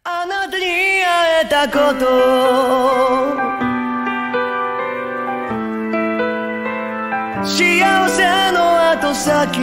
あなたに会えたこと幸せの後先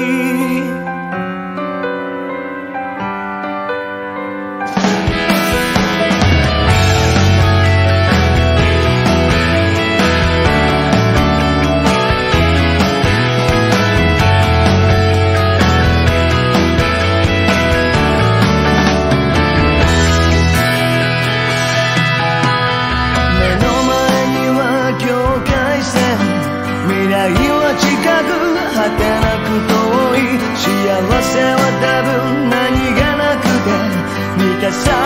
未来は近く果てなく遠い幸せは多分何気なくて満たさ